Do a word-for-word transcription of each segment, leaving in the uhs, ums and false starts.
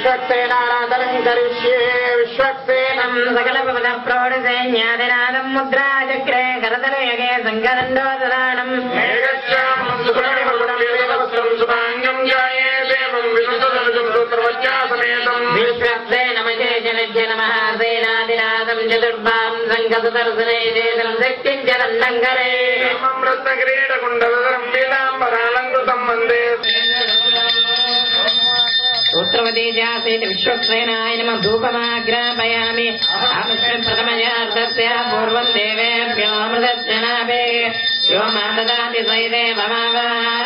विश्वक्सेनाराधनं करिष्ये विश्वक्सेनं सकलपवनः प्रौढसैन्यादिनादं मुद्राचक्रे करतलयगे सङ्गदण्डोदराणम् विश्वक्सेनमशेषनिध्य नमः सेनादिनादं चतुर्भां सङ्गसुदर्शने चेदं शक्तिं च दण्डङ्करे रत्नकिरीटकुण्डलधरं पीताम्बरालङ्कृतं वन्दे उत्तरवती जासीत् विश्वक्सेनाय नमः धूपमाग्रापयामि अमुष्यं प्रथमयार्धस्य पूर्वं देवेभ्यो अमृतस्य नाभे यो मा ददाति स देवमावाः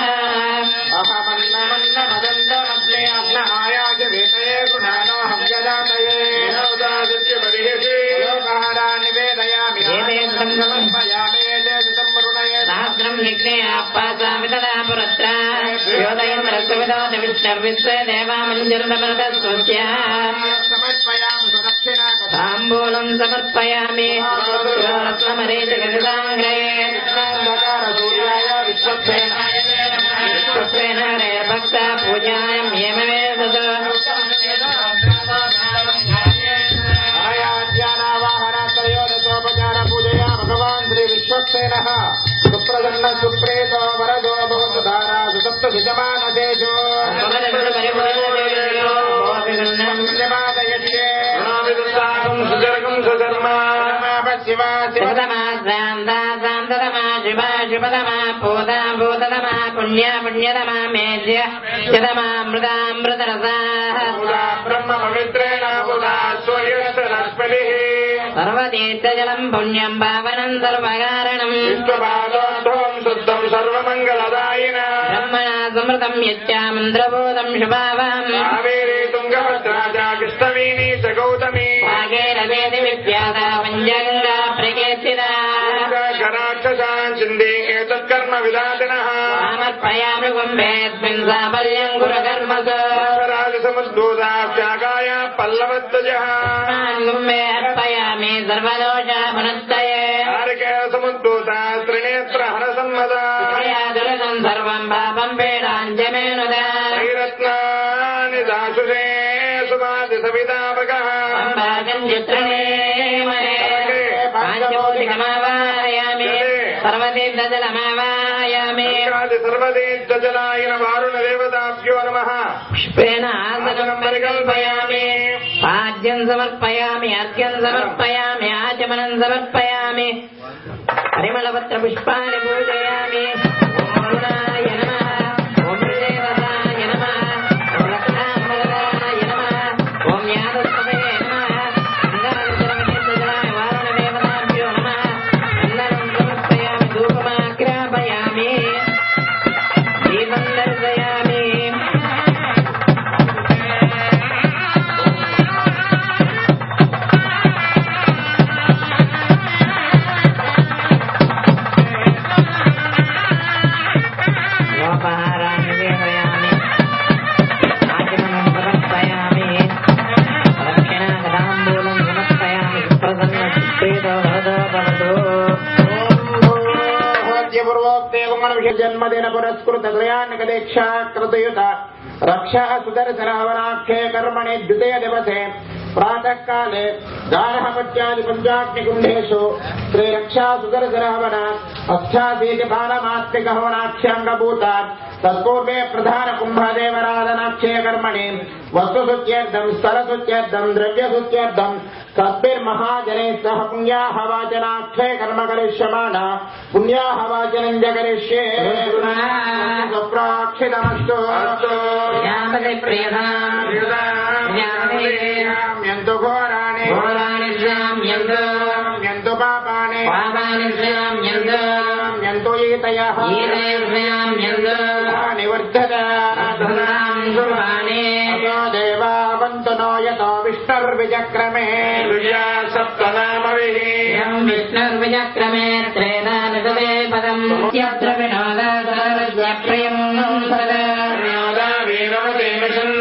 अहमन्नमन्नमदन्तमस्मे अग्नहायाच वेतये गुणानोऽहं जदातये नवदादित्य परिहृषि लोकहारा निवेदयामि एते समर्पयामि एते सुतम्वरुणये सहस्रं यज्ञे आपासामि तदा पुरत्र योदयेन्द्रस्वविदोति विष्णुर्विश्वे देवा मञ्जुरमृतस्वस्य समर्पयामि सुदक्षिणा ताम्बूलं समर्पयामि रत्नमरीचिकटिताङ्ग्रे सूर्याय विश्वक्सेनाय विश्वक्सेनारे भक्ता पूजायां येमवेदत अनयाज्ञानावाहनात्रयोदशोपचार पूजया भगवान् श्री विश्वक्सेनः सुप्रसन्न सुप्रेतो वरदो बहुधारा सुसप्त सुजमानदेशो सुजर्गं सुधर्मा शिवा शिवतमा शान्ता शान्ततमा शिवा शुभतमा पूता भूततमा पुण्या पुण्यतमा मेद्य शतमा मृदामृतरसा ब्रह्म पवित्रेण सर्वतीर्थजलं पुण्यं पावनं सर्वकारणं विश्वपादोद्धवं शुद्धं सर्वमङ्गलदायिना ब्रह्मणा समृतं यच्चामन्द्रभूतं शुभावाम् कावेरी तुङ्गभद्रा च कृष्णवेणी च गौतमी भागीरथेति विख्याता पञ्चगङ्गा प्रकीर्तिता राक्षसान् चिन्ते एतत्कर्म विदातिनः समर्पयामि कुम्भेऽस्मिन् साफल्यं कुरुकर्मसु राजसमुद्भूताभ्यागाय पल्लवध्वजः कुम्भे अर्पयामि सर्वदोषापनस्तये समुद्भूता त्रिनेत्र हरसम्मदा दुरितं सर्वं पापं पीडाञ्जमेनुदा रत्नानि दाशुषे सुभादिसवितापकः पाञ्चभूतिकमावाहयामि सर्वतीर्थजलमावाहयामि सर्वतीर्थजलाय वारुणदेवताभ्यो नमः पुष्पेण आसनं परिकल्पयामि पाद्यं समर्पयामि अर्घ्यं समर्पयामि आचमनं समर्पयामि परिमलपत्रपुष्पाणि पूजयामि करुणाय नमः ॐ देवताय नमः ॐ लक्ष्मामृताय नमः ॐ यादवपदये नमः मङ्गलजलमतीर्थजलाय वारुणदेवताभ्यो नमः चन्दनं समर्पयामि धूपमाग्रापयामि दीपं दर्शयामि जन्मदिन पुरस्कृत दयानिकदीक्षा कृतयुत रक्षा सुदर्शन हवनाख्ये कर्मणि द्वितीय दिवसे प्रातः काले गार्हपत्यादि पञ्चाग्निकुण्डेषु श्रीरक्षा सुदर्शन हवन अष्टाशीति बालमात्मिक हवनाख्यङ्गभूतात् तत्पूर्वे प्रधान कुम्भदेवराधनाख्ये कर्मणि वस्तुशुच्यर्थं स्थलशुच्यर्थं द्रव्यशुच्यर्थं तद्भिर्महाजनैः सह पुण्याहवाचनाख्ये कर्म करिष्यमाणा पुण्याहवाचनं च करिष्ये सुप्राक्षितमस्तु यन्तु घोराणि घोराणि श्राम्यन्तु यन्तु पापानि पापानि श्राम्यन्तु यन्तु ईतयः श्राम्यन्तु निवर्धतां सुराणि देवावन्तु नो यतो विष्णुर्विचक्रमे सप्तनामभिः विष्णुर्विचक्रमे त्रेधानिषदे पदम् यत्र विनोदाचार्यप्रियं सदा विनोदावीरमते मिशन्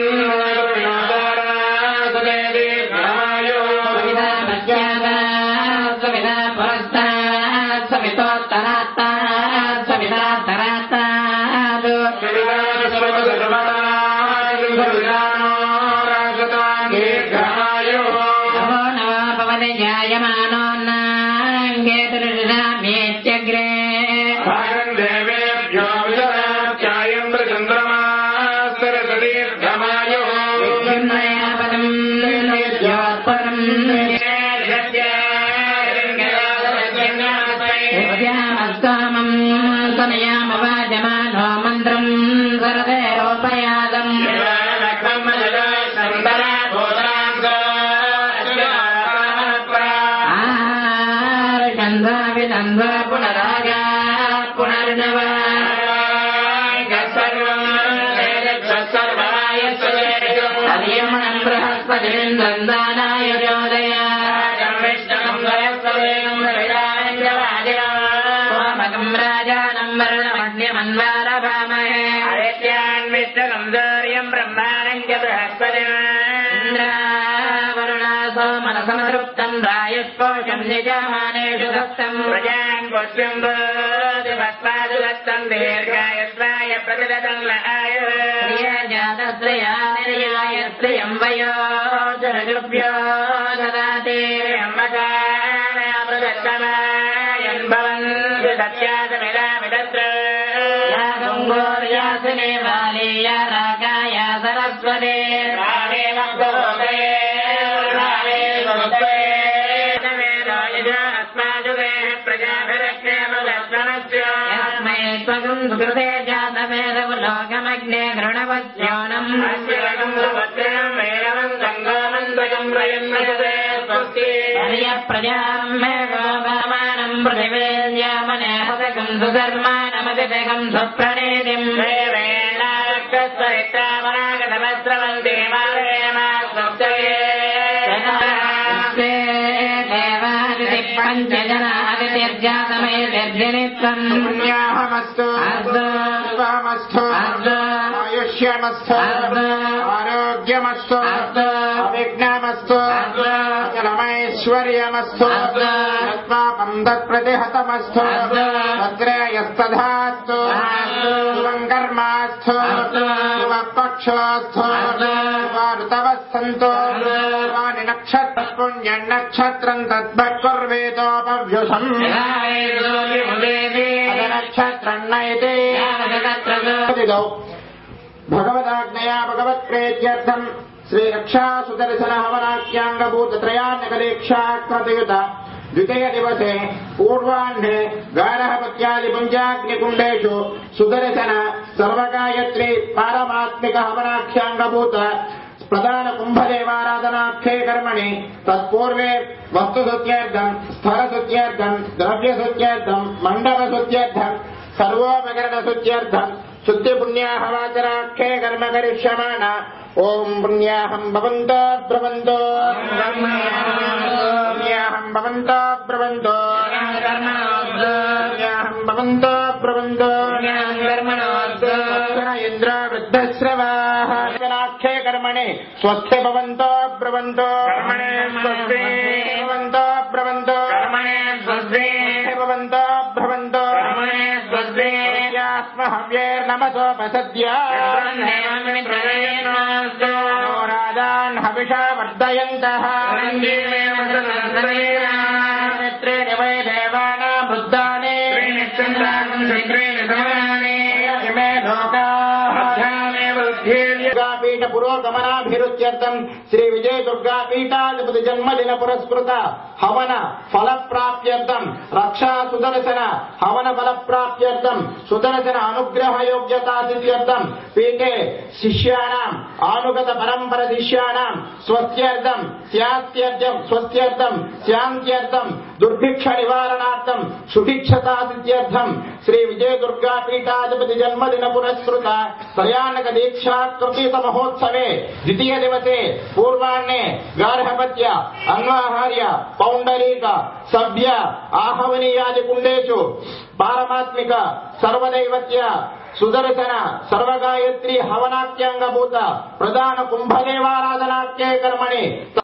सविता पुरस्तात् सवितोत्तरात्तात् सवितात्तरात्तात् जायमानोन्नाङ्गेतुरुषाम्येत्यग्रे भागम् देवेभ्यो विददात्यायन्द्रचन्द्रमास्तरसदीर्घमायुः विद्युन्मयापदम् विद्योत्पदम् स्तोमम् तनयामवाजमानो मन्त्रम् सरदेरोपयादम् आर्षन्ध्वा पुनरागा पुनर्नव हरियमणम् बृहस्पतिन्द्रम् दानाय योदय सोमकम् राजानम् वर्णमन्यमन्वारभामहे हरित्यान्विष्टकम् दौर्यम् ब्रह्माणम् च बृहस्पतिन्द्रावरुणा सोमनसमतृप्तम् रायुष्पोषम् निजामानेषु दत्तम् प्रजान् पुष्यम् बोधिभस्मादु दत्तम् दीर्घायस्वाय प्रतिदतम् जातश्रिया निर्याय श्रियम् वयो जरजुभ्यो ददाति अम्मकामयन् भवन्ति सत्यासमिदामिदत्र या गङ्गोर्यासिने बाले या रागाया सरस्वते रागे वक्तोदे रागे वक्ते अस्माजुगे प्रजाभिरक्षेमदर्शनस्य यस्मै त्वगम् सुकृते जातवेदवलोकमग्ने गृणवस्योनम् प्रजाम् मे गोपामानम् प्रतिवेद्यामने हतकम् सुधर्मानमतिगम् सुप्रणीतिम् वेणागतवस्त्रवन्ति पञ्चजनादितिर्जातमयतिर्जनित्वम् पुण्याहमस्तु शुभमस्तु आयुष्यमस्तु आरोग्यमस्तु अविघ्नमस्तु अखिलमैश्वर्यमस्तु यत्पापम् तत्प्रतिहतमस्तु तत्रेयस्तधास्तु शुभम् कर्मास्तु शुभपक्षोऽस्तु शुभाऋतवः सन्तु शुभानि नक्षत्र पुण्यनक्षत्रम् तद्भक्कुर्वेदोपव्युषम् नक्षत्रन्नयते भगवदाज्ञया भगवत्प्रेत्यर्थम् श्रीरक्षासुदर्शन हवनाख्याङ्गभूतत्रयान्यकलेक्षाकृतयुत द्वितीय दिवसे पूर्वाह्ने गारहपत्यादिपुञ्जाग्निकुण्डेषु सुदर्शन सर्वगायत्री पारमात्मिक हवनाख्याङ्गभूत प्रधान कुंभदेवाराधनाख्ये कर्मणि तत्पूर्वे वस्तुसुत्यर्थम् स्थलसुत्यर्थम् द्रव्यसुत्यर्थम् मण्डपसुत्यर्थम् सर्वोपकरणसुत्यर्थम् शुद्धिपुण्याहवाचराख्ये कर्म करिष्यमाण ओम् पुण्याहम् भवन्तो ब्रवन्तो पुण्याहम् भवन्तो ब्रवन्तो पुण्याहम् भवन्तो ब्रवन्तो इन्द्र वृद्धश्रवाः ख्ये कर्मणि स्वस्थे भवन्तो ब्रवन्तो भवन्तो ब्रवन्तो भवन्तो ब्रवन्तो हव्यैर्नमसोपसद्य राजान् हविषा वर्धयन्तः वै देवानाम् बुद्धानि इमे लोकाः दुर्गापीठ पुरोगमनाभिरुच्यर्थम् श्री विजय दुर्गापीठाधिपति जन्मदिन पुरस्कृत हवन फल प्राप्त्यर्थम् रक्षा सुदर्शन हवन फल प्राप्त्यर्थम् सुदर्शन अनुग्रह योग्यता सिद्ध्यर्थम् पीठे शिष्याणाम् आनुगत परंपर शिष्याणाम् स्वस्त्यर्थम् स्यास्त्यर्थम् स्वस्त्यर्थम् शान्त्यर्थम् दुर्भिक्ष निवारणार्थम् सुभिक्षता सिद्ध्यर्थम् श्री विजय दुर्गापीठाधिपति जन्मदिन पुरस्कृत प्रयाणक दीक्षाकृत महोत्सवे द्वितीय दिवसे पूर्वाह्ने गार्हपत्य अन्वाहार्य पौंडरीक सभ्य आहवनीयादि कुंडेषु पारमात्मिक सर्वदैवत्य सुदर्शन सर्वगायत्री हवनाख्यांगभूत प्रधान कुंभदेवाराधनाख्ये कर्मणि